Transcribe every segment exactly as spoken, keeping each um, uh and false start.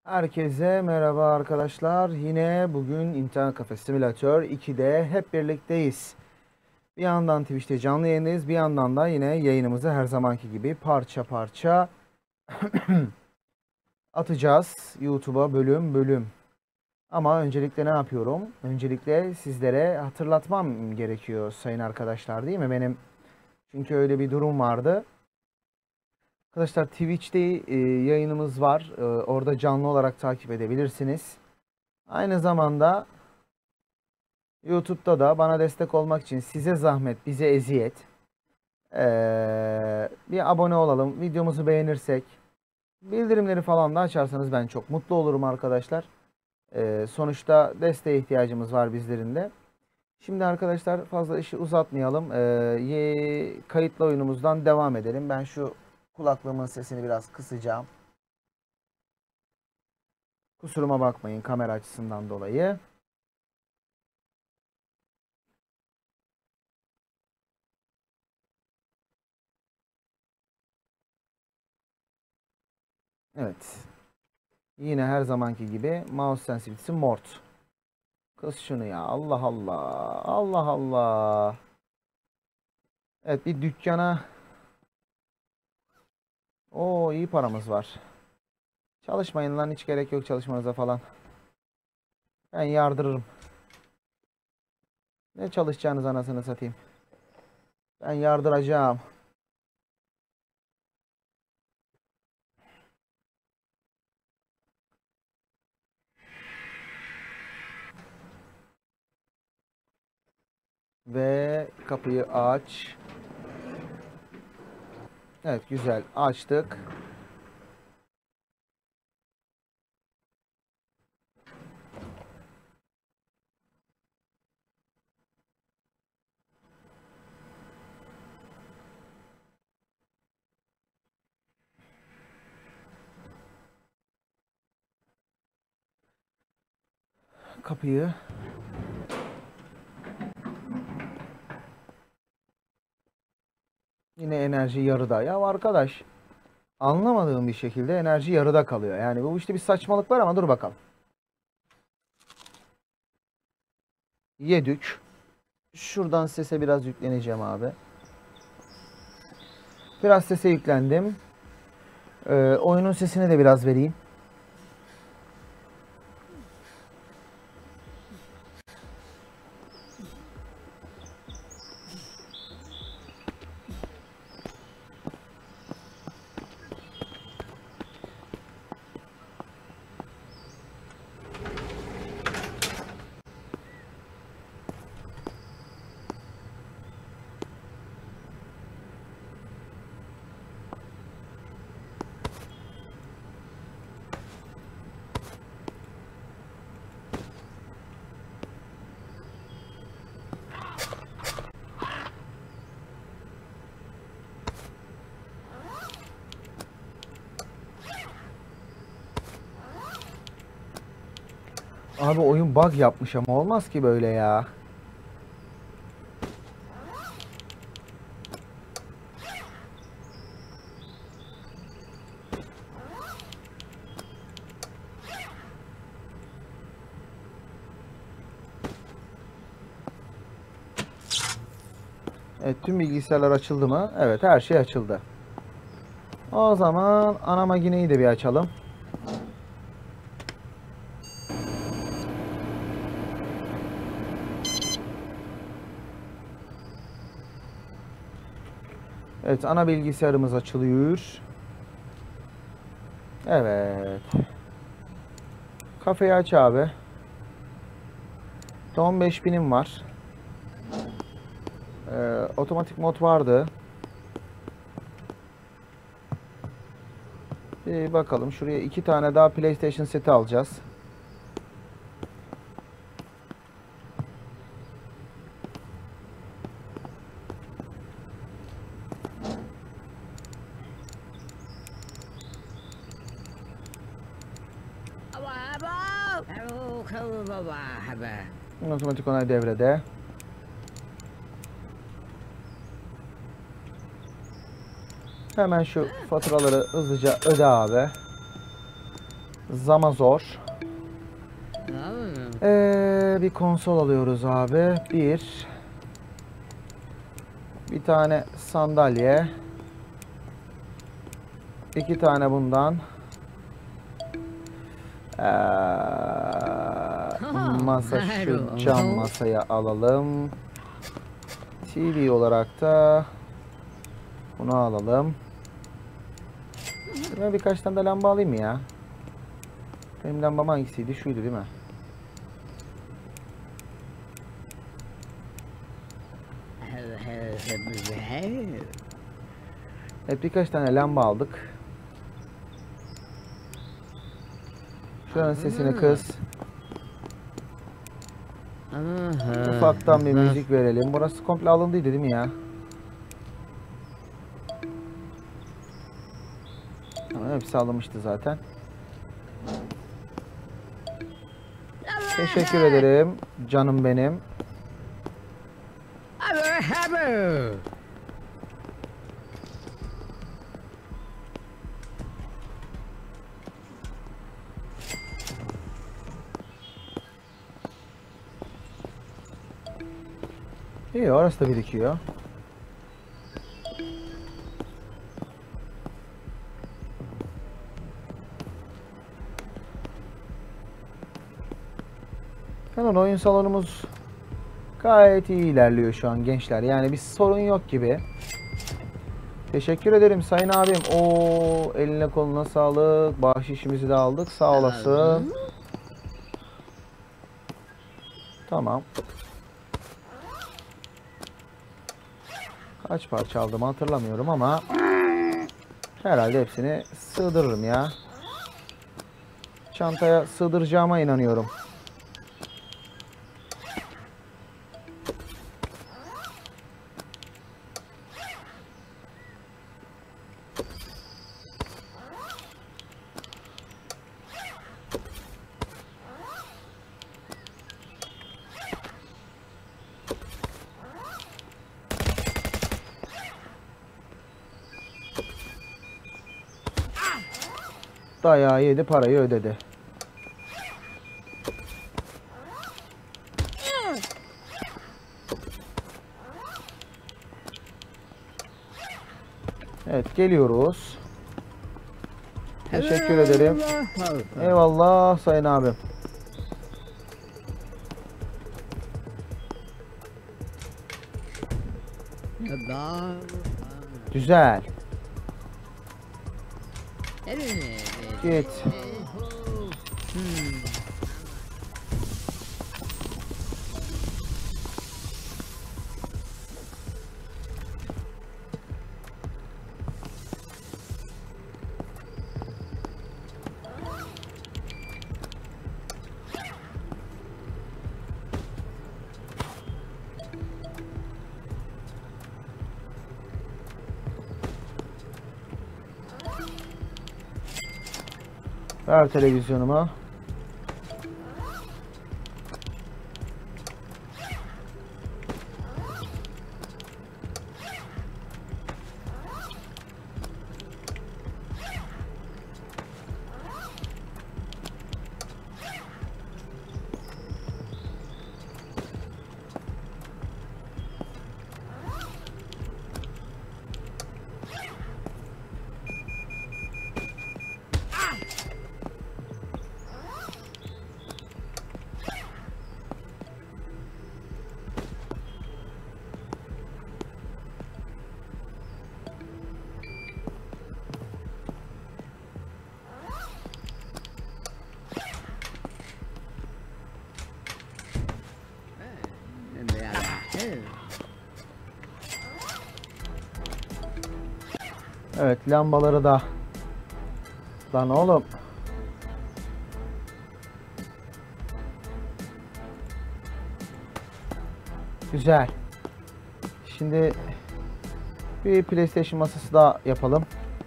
Herkese merhaba arkadaşlar. Yine bugün İnternet Kafe Simülatör iki'de hep birlikteyiz. Bir yandan Twitch'te canlı yayındayız. Bir yandan da yine yayınımızı her zamanki gibi parça parça atacağız. YouTube'a bölüm bölüm. Ama öncelikle ne yapıyorum? Öncelikle sizlere hatırlatmam gerekiyor sayın arkadaşlar, değil mi? Benim çünkü öyle bir durum vardı. Arkadaşlar Twitch'te e, yayınımız var. E, orada canlı olarak takip edebilirsiniz. Aynı zamanda YouTube'da da bana destek olmak için size zahmet, bize eziyet. Ee, bir abone olalım. Videomuzu beğenirsek, bildirimleri falan da açarsanız ben çok mutlu olurum arkadaşlar. Ee, sonuçta desteğe ihtiyacımız var bizlerin de. Şimdi arkadaşlar fazla işi uzatmayalım. Ee, kayıtlı oyunumuzdan devam edelim. Ben şu kulaklığımın sesini biraz kısacağım. Kusuruma bakmayın kamera açısından dolayı. Evet. Yine her zamanki gibi mouse sensitivity'si mort. Kız şunu ya. Allah Allah. Allah Allah. Evet, bir dükkana. Oo, iyi paramız var. Çalışmayın lan, hiç gerek yok çalışmanıza falan. Ben yardırırım. Ne çalışacağınız anasını satayım. Ben yardıracağım. Ve kapıyı aç. Evet, güzel açtık. Kapıyı. Yine enerji yarıda. Ya arkadaş, anlamadığım bir şekilde enerji yarıda kalıyor. Yani bu işte bir saçmalık var ama dur bakalım. Yedik. Şuradan sese biraz yükleneceğim abi. Biraz sese yüklendim. Ee, oyunun sesini de biraz vereyim. Abi oyun bug yapmış ama olmaz ki böyle ya. Evet, tüm bilgisayarlar açıldı mı? Evet, her şey açıldı. O zaman ana makineyi de bir açalım. Evet, ana bilgisayarımız açılıyor. Evet. Kafeyi aç abi. on beş binim var. Ee, otomatik mod vardı. Bir bakalım, şuraya iki tane daha PlayStation seti alacağız. Otomatik onay devrede. Hemen şu faturaları hızlıca öde abi. Zaman zor. Ee, bir konsol alıyoruz abi. Bir. Bir tane sandalye. İki tane bundan. Ee, masa, şu cam masaya alalım. T V olarak da bunu alalım. Ben birkaç tane de lamba alayım ya. Benim lambam hangisiydi? Şuydu değil mi? Evet, birkaç tane lamba aldık. Şuranın sesini kıs. Ufaktan bir müzik verelim. Burası komple alındıydı değil mi ya? Tamam, hepsi alınmıştı zaten. Teşekkür ederim canım benim. İyi, orası da birikiyor. Hemen oyun salonumuz gayet iyi ilerliyor şu an gençler. Yani bir sorun yok gibi. Teşekkür ederim sayın abim. Oo, eline koluna sağlık. Bahşişimizi de aldık. Sağ olasın. Tamam. Kaç parça aldım hatırlamıyorum ama herhalde hepsini sığdırırım ya. Çantaya sığdıracağıma inanıyorum. Dayağı yedi, parayı ödedi. Evet, geliyoruz. Teşekkür ederim. Eyvallah sayın abim. Güzel. Git. Ver televizyonuma. Evet, lambaları da. Lan oğlum. Güzel. Şimdi bir PlayStation masası daha yapalım.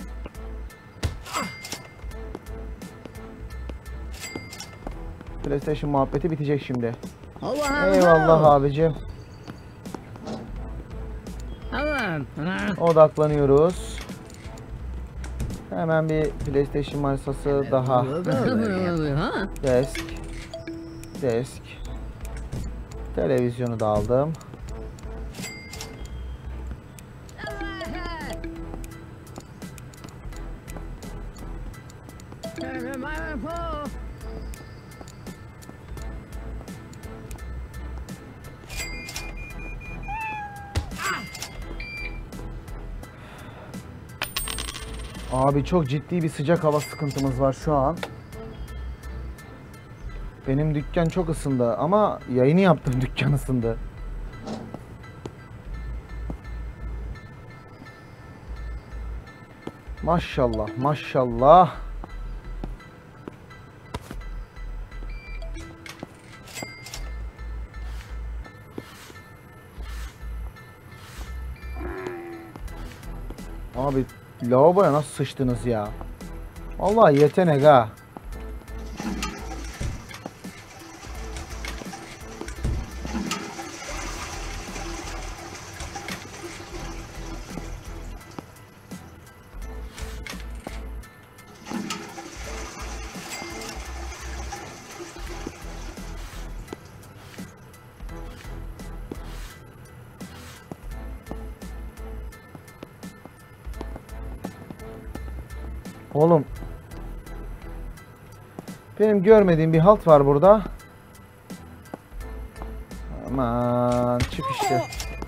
PlayStation muhabbeti bitecek şimdi. Eyvallah abicim. Odaklanıyoruz. Hemen bir PlayStation masası daha. Desk. Desk. Televizyonu da aldım. Abi çok ciddi bir sıcak hava sıkıntımız var şu an. Benim dükkan çok ısındı ama yayını yaptım, dükkan ısındı. Maşallah maşallah. Abi lavaboya nasıl sıçtınız ya? Vallahi yetenek ha. Oğlum. Benim görmediğim bir halt var burada. Aman çık işte.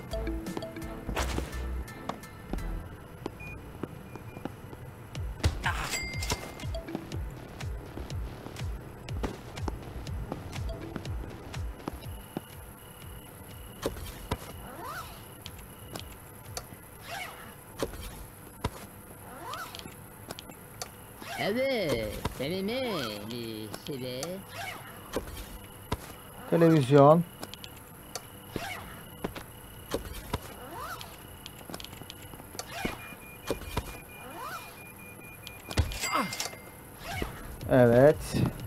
Evet, benim iyisi. Televizyon. Evet.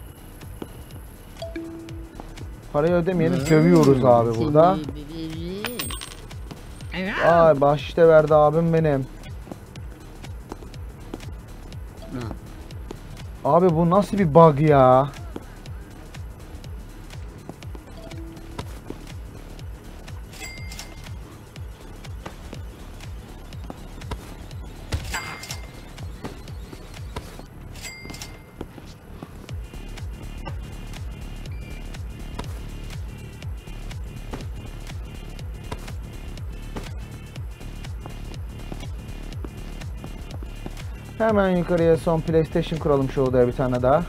Parayı ödemeyeni dövüyoruz abi burada. Ay bahşişte verdi abim benim. Abi bu nasıl bir bug ya? Hemen yukarıya son PlayStation kuralım şu odaya bir tane daha.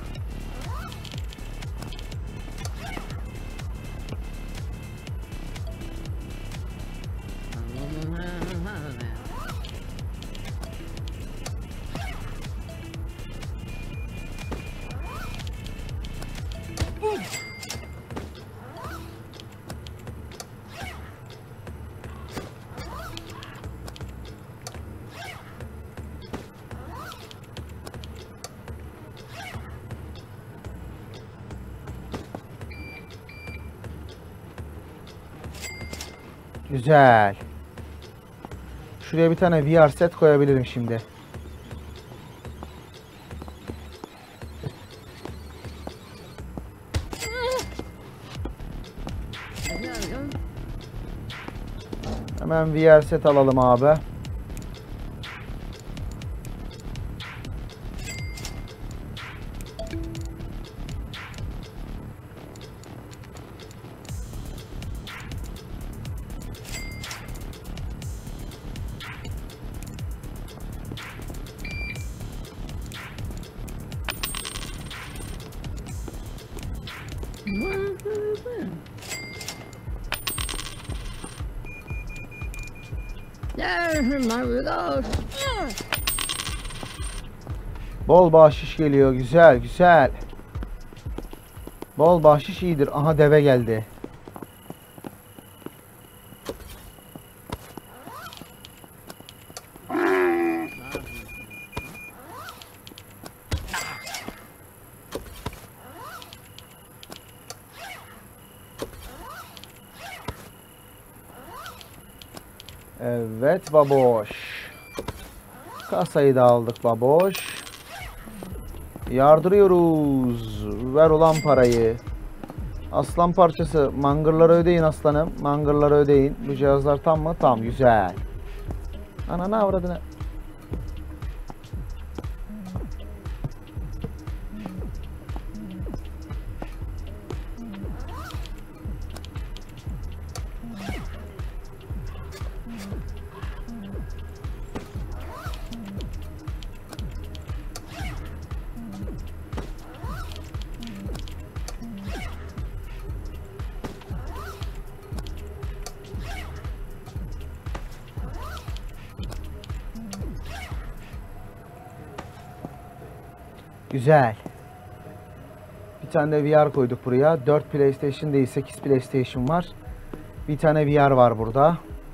Güzel. Şuraya bir tane V R set koyabilirim şimdi. Hemen V R set alalım abi. Bol bahşiş geliyor. Güzel güzel. Bol bahşiş iyidir. Aha deve geldi. Evet baboş. Kasayı da aldık baboş. Yardırıyoruz. Ver ulan parayı. Aslan parçası. Mangırları ödeyin aslanım. Mangırları ödeyin. Bu cihazlar tam mı? Tam. Güzel. Ananı avradını. Güzel. Bir tane de V R koyduk buraya. dört PlayStation değil, sekiz PlayStation var. Bir tane V R var burada.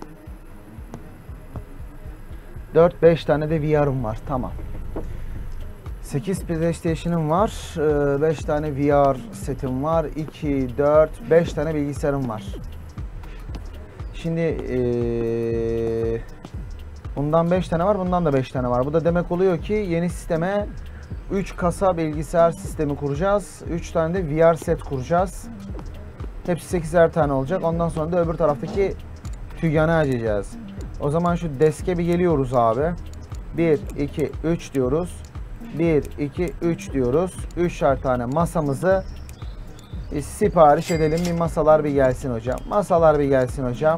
dört beş tane de V R'ım var. Tamam. sekiz PlayStation'ım var. beş tane V R setim var. iki, dört, beş tane bilgisayarım var. Şimdi ee, bundan beş tane var. Bundan da beş tane var. Bu da demek oluyor ki yeni sisteme üç kasa bilgisayar sistemi kuracağız. üç tane de V R set kuracağız. Hepsi sekizer tane olacak. Ondan sonra da öbür taraftaki tüyganı açacağız. O zaman şu deske bir geliyoruz abi. bir, iki, üç diyoruz. bir, iki, üç diyoruz. üçer tane masamızı bir sipariş edelim. Bir masalar bir gelsin hocam. Masalar bir gelsin hocam.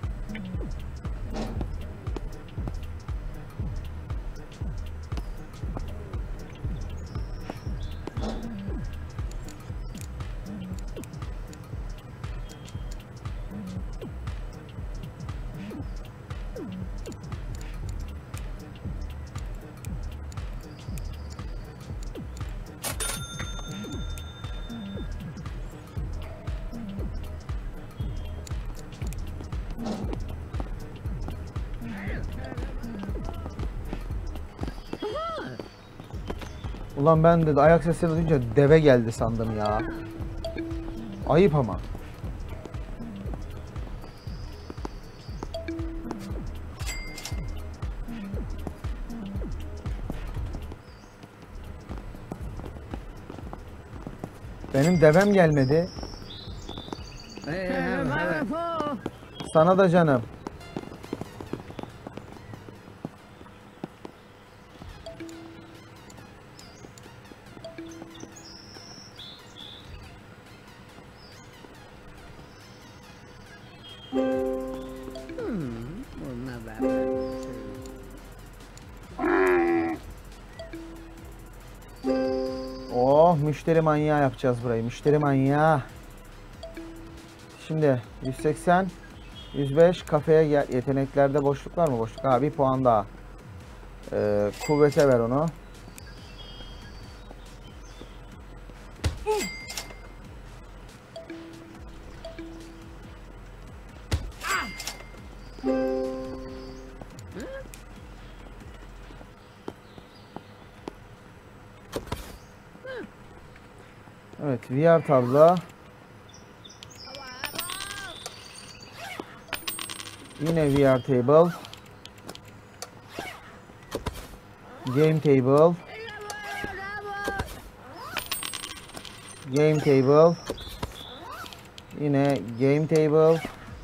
Ulan ben de ayak sesleri duyunca deve geldi sandım ya. Ayıp ama. Benim devem gelmedi. Sana da canım. Oh, müşteri manyağı yapacağız burayı. Müşteri manyağı. Şimdi yüz seksen, yüz beş kafeye gel. Yeteneklerde boşluk var mı? Boşluk. Ha, bir puan daha. Ee, kuvvete ver onu. Evet, V R tablo. Yine V R table. Game table. Game table. Yine game table.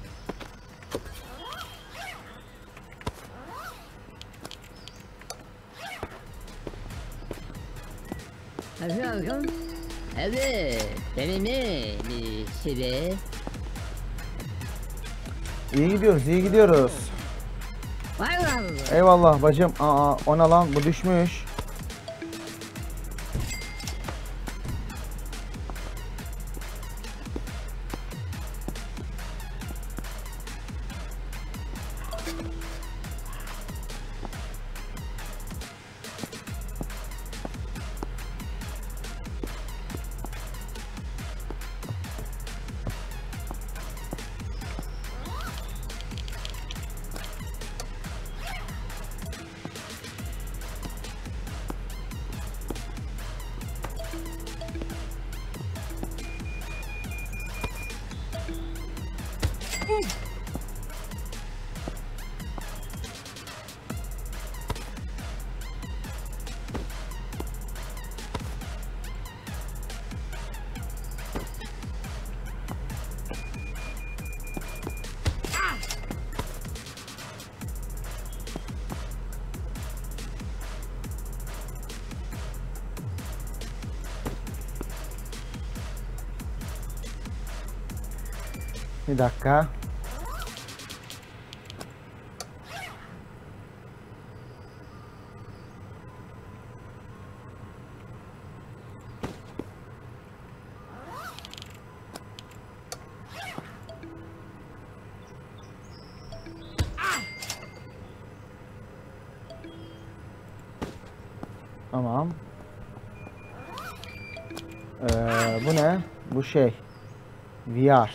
Evet, benim en iyisi de. İyi gidiyoruz, iyi gidiyoruz. Eyvallah bacım. Aa, ona lan bu düşmüş. Bir dakika. Tamam. Ee, bu ne? Bu şey. V R.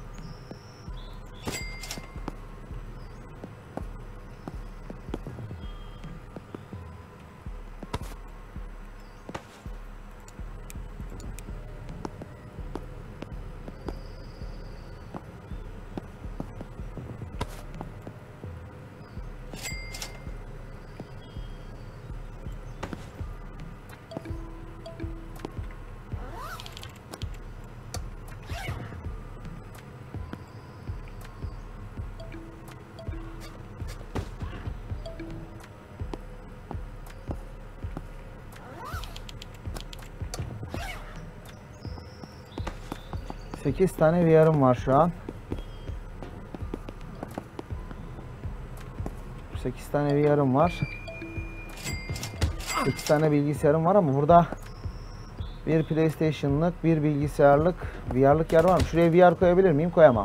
sekiz tane V R'ım var şu an. sekiz tane V R'ım var. sekiz tane bilgisayarım var ama burada bir PlayStation'lık, bir bilgisayarlık, V R'lık yer var mı? Şuraya V R koyabilir miyim? Koyamam.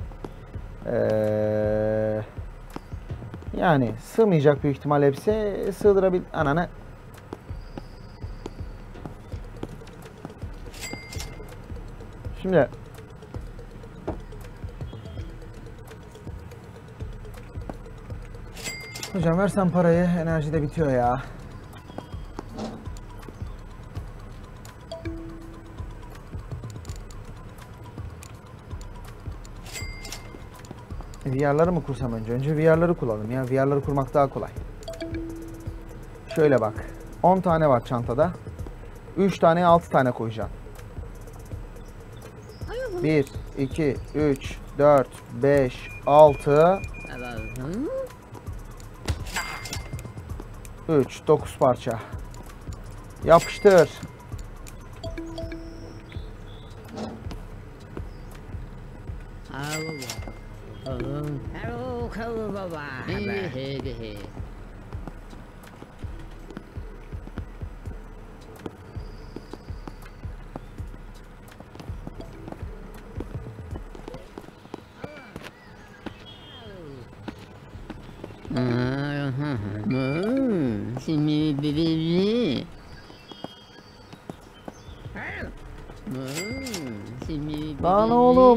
Ee, yani sığmayacak büyük ihtimal hepsi. Sığdırabil... Ananı... Şimdi... Hocam versen parayı, enerji de bitiyor ya. V R'ları mı kursam önce? Önce V R'ları kuralım ya. V R'ları kurmak daha kolay. Şöyle bak. on tane var çantada. üç tane, altı tane koyacağım. bir, iki, üç, dört, beş, altı, üç, dokuz parça. Yapıştır. Şimdi bibi. Şimdi Lan oğlum.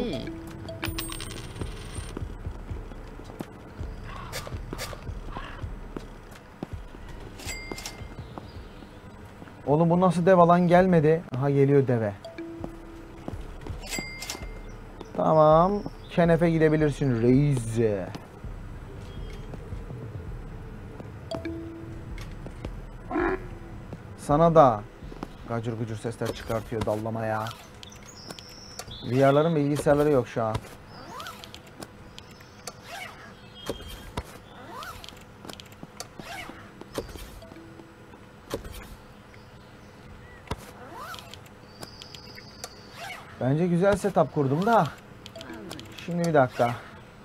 Oğlum bu nasıl dev alan gelmedi? Aha geliyor deve. Tamam. Kenefe gidebilirsin reis. Sana da gacır gucur sesler çıkartıyor dallama ya. V R'ların bilgisayarları yok şu an. Bence güzel setup kurdum da. Şimdi bir dakika.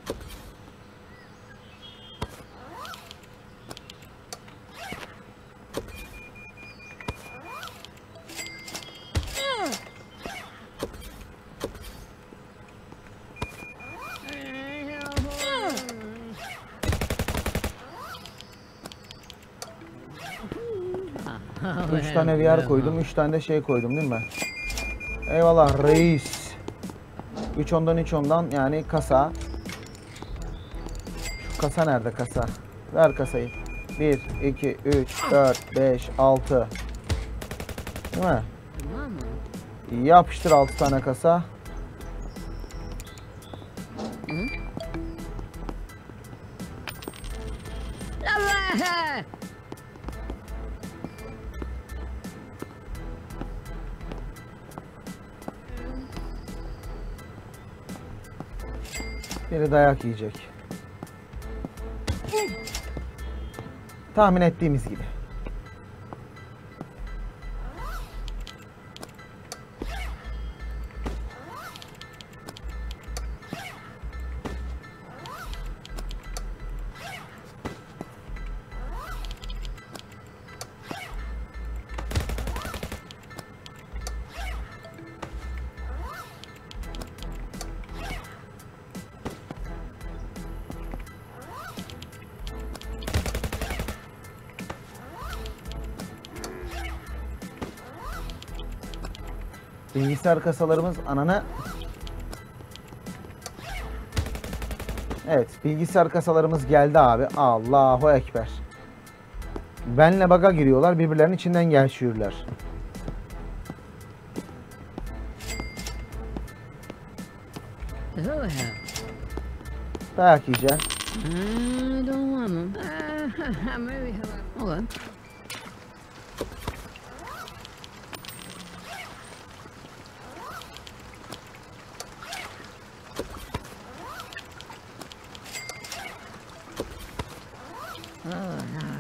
üç tane V R koydum, üç tane de şey koydum değil mi? Eyvallah reis. üç ondan üç ondan yani kasa. Şu kasa nerede kasa? Ver kasayı. bir, iki, üç, dört, beş, altı. Değil mi? Yapıştır altı tane kasa. Biri dayak yiyecek. Tahmin ettiğimiz gibi. Bilgisayar kasalarımız ananı. Evet, bilgisayar kasalarımız geldi abi. Allahu ekber. Benle baga giriyorlar, birbirlerinin içinden geçiyorlar. Who have? Dayak yiyeceksin. I don't want them. Uh, maybe have. Okay. Oh no.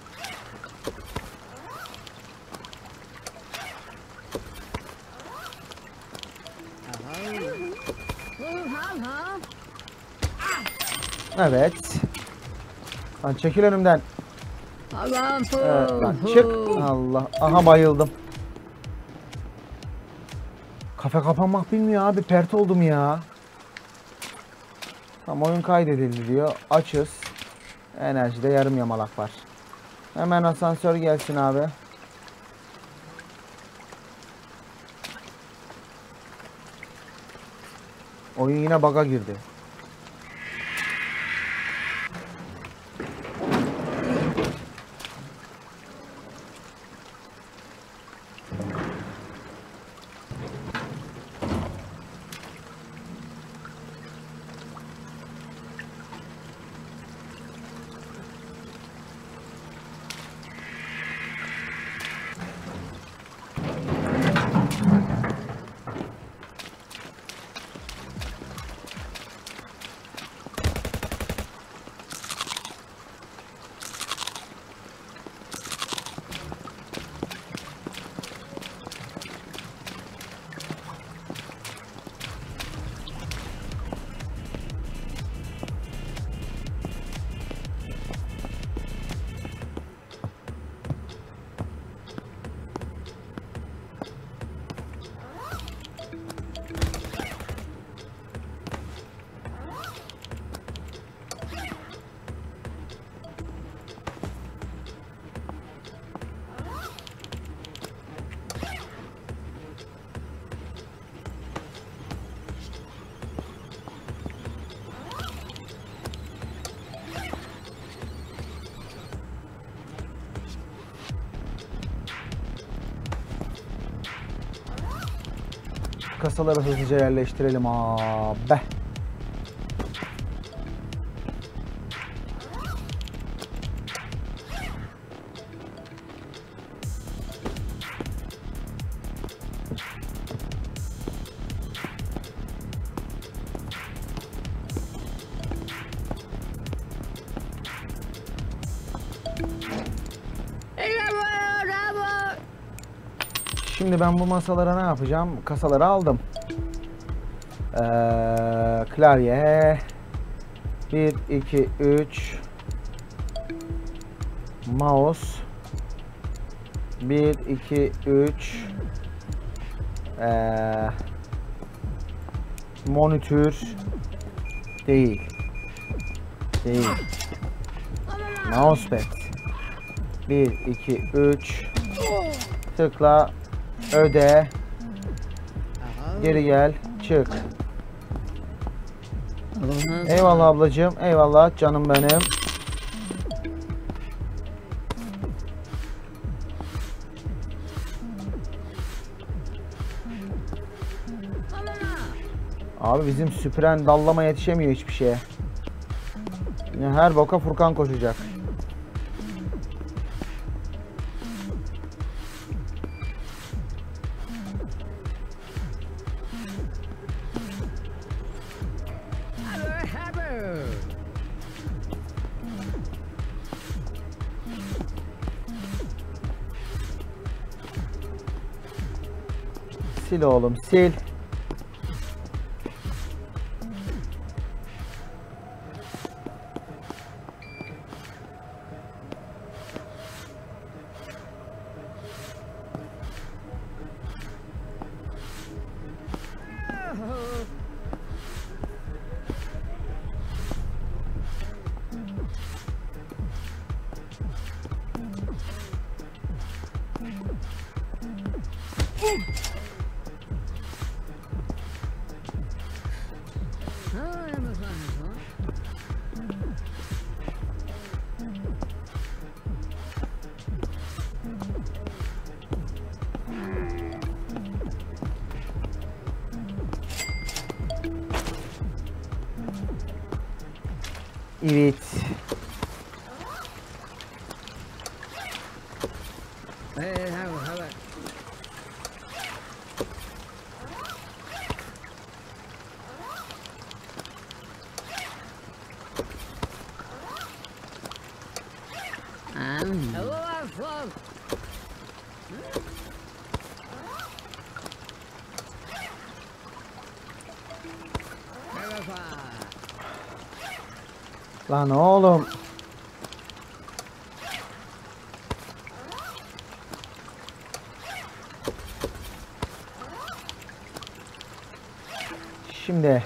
Evet. Lan çekil önümden. Evet, lan çık. Allah. Aha bayıldım. Kafe kapanmak bilmiyor abi. Pert oldum ya. Tam oyun kaydedildi diyor. Açız. Enerjide yarım yamalak var. Hemen asansör gelsin abi. Oyun yine bug'a girdi. Kasaları hızlıca yerleştirelim abi. Şimdi ben bu masalara ne yapacağım? Kasaları aldım. Ee, klavye bir, iki, üç, mouse bir, iki, üç, ee, monitör değil değil mousepad bir, iki, üç, tıkla, öde, geri gel, çık. Eyvallah ablacığım, eyvallah canım benim. Abi bizim süpüren dallama yetişemiyor hiçbir şeye. Yine her boka Furkan koşacak. Sil oğlum, sil. Evet. Hey, how, how about? Um, hello, Alpha. Lan oğlum. Şimdi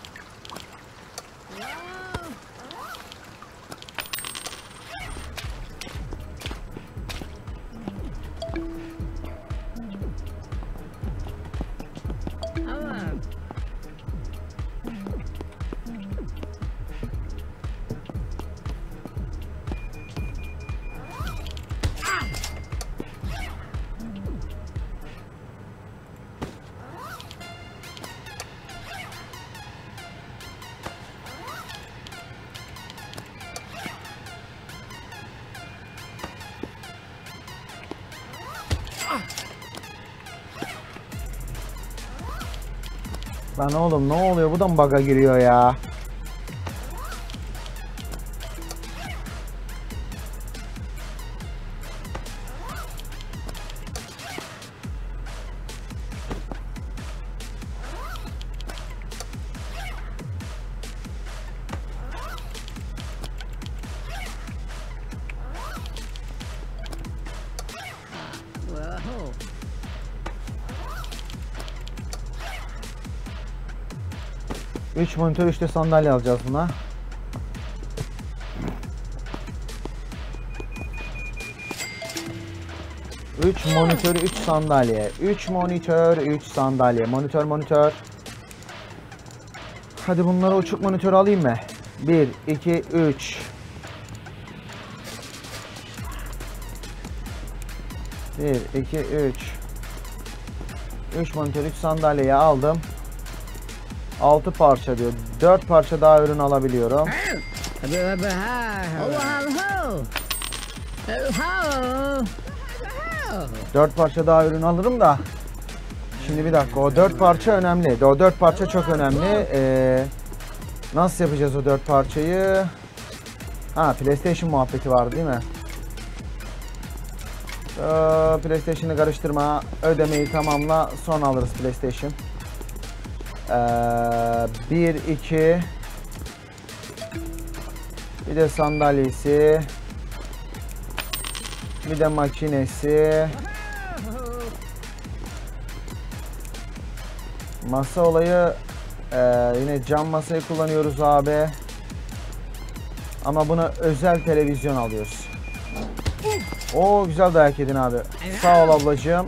lan oğlum ne oluyor? Bu da mı bug'a giriyor ya? Whoa. üç monitör, üç de sandalye alacağız buna. üç monitör, üç sandalye. üç monitör, üç sandalye. Monitör, monitör. Hadi bunları uçuk monitör alayım mı? bir, iki, üç. bir, iki, üç. üç monitör, üç sandalyeyi aldım. altı parça diyor. dört parça daha ürün alabiliyorum. dört parça daha ürün alırım da. Şimdi bir dakika, o dört parça önemli. O dört parça çok önemli. Ee, nasıl yapacağız o dört parçayı? Ha, PlayStation muhabbeti var değil mi? Ee, PlayStation'ı karıştırma. Ödemeyi tamamla. Sonra alırız PlayStation. Ee, bir, iki. Bir de sandalyesi. Bir de makinesi. Masa olayı e, yine cam masayı kullanıyoruz abi. Ama buna özel televizyon alıyoruz. Oo, güzel dayak yedin abi. Sağ ol ablacığım.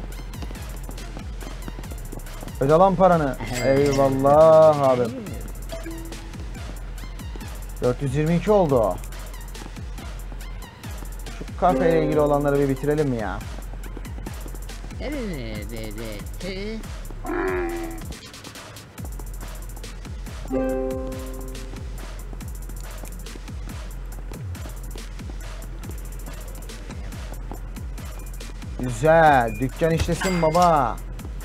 Öde lan paranı. Eyvallah abi. dört yüz yirmi iki oldu o. Şu kafeyle ilgili olanları bir bitirelim mi ya? Güzel. Dükkan işlesin baba.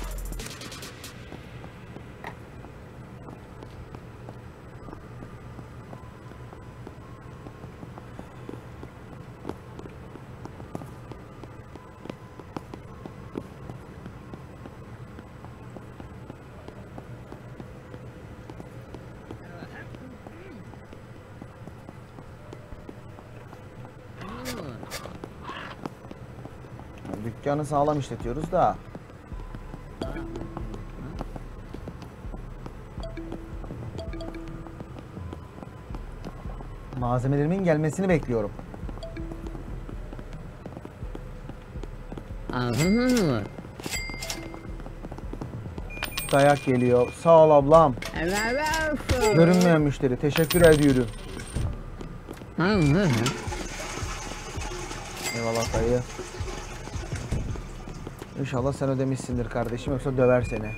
Dükkanı sağlam işletiyoruz da. Malzemelerimin gelmesini bekliyorum. Dayak geliyor. Sağ ol ablam. Görünmeyen müşteri. Teşekkür ediyorum. Eyvallah dayı. İnşallah sen ödemişsindir kardeşim, yoksa döver seni.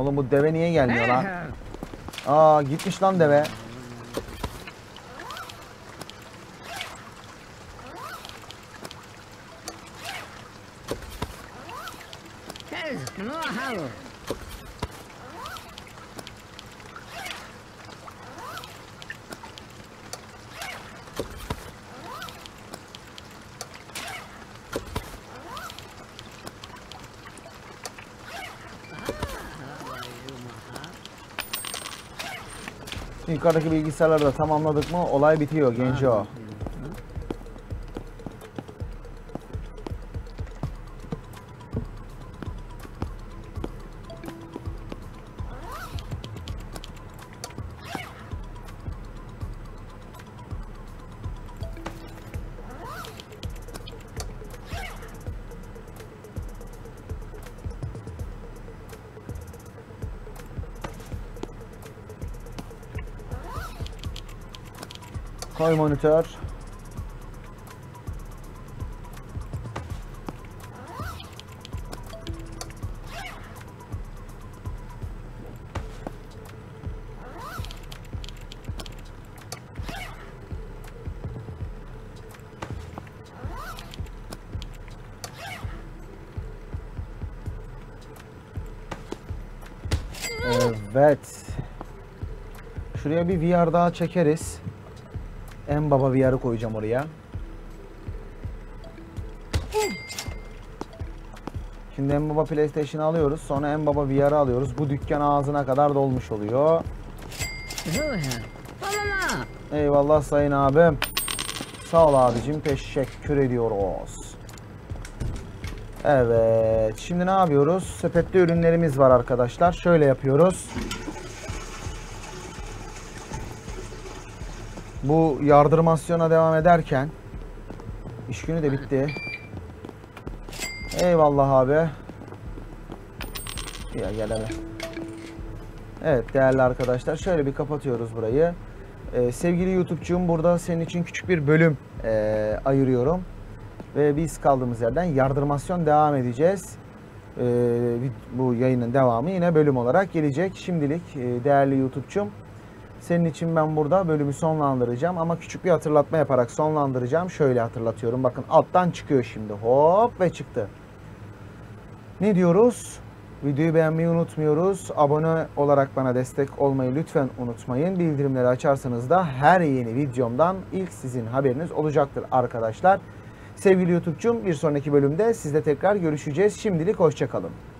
Oğlum bu deve niye gelmiyor lan? Aa gitmiş lan deve. Yukarıdaki bilgisayarları da tamamladık mı olay bitiyor genco. Koy monitör. Evet. Şuraya bir V R daha çekeriz. En baba V R'ı koyacağım oraya. Şimdi en baba PlayStation'ı alıyoruz. Sonra en baba V R'ı alıyoruz. Bu dükkan ağzına kadar dolmuş oluyor. Eyvallah sayın abim. Sağ ol abicim. Teşekkür ediyoruz. Evet. Şimdi ne yapıyoruz? Sepette ürünlerimiz var arkadaşlar. Şöyle yapıyoruz. Bu yardırmasyona devam ederken iş günü de bitti. Eyvallah abi. Ya gel hele. Evet değerli arkadaşlar şöyle bir kapatıyoruz burayı. Ee, sevgili YouTube'cuğum burada senin için küçük bir bölüm e, ayırıyorum. Ve biz kaldığımız yerden yardırmasyon devam edeceğiz. Ee, bu yayının devamı yine bölüm olarak gelecek. Şimdilik e, değerli YouTube'cuğum senin için ben burada bölümü sonlandıracağım ama küçük bir hatırlatma yaparak sonlandıracağım. Şöyle hatırlatıyorum. Bakın alttan çıkıyor şimdi. Hop ve çıktı. Ne diyoruz? Videoyu beğenmeyi unutmuyoruz. Abone olarak bana destek olmayı lütfen unutmayın. Bildirimleri açarsanız da her yeni videomdan ilk sizin haberiniz olacaktır arkadaşlar. Sevgili YouTube'cum bir sonraki bölümde sizle tekrar görüşeceğiz. Şimdilik hoşça kalın.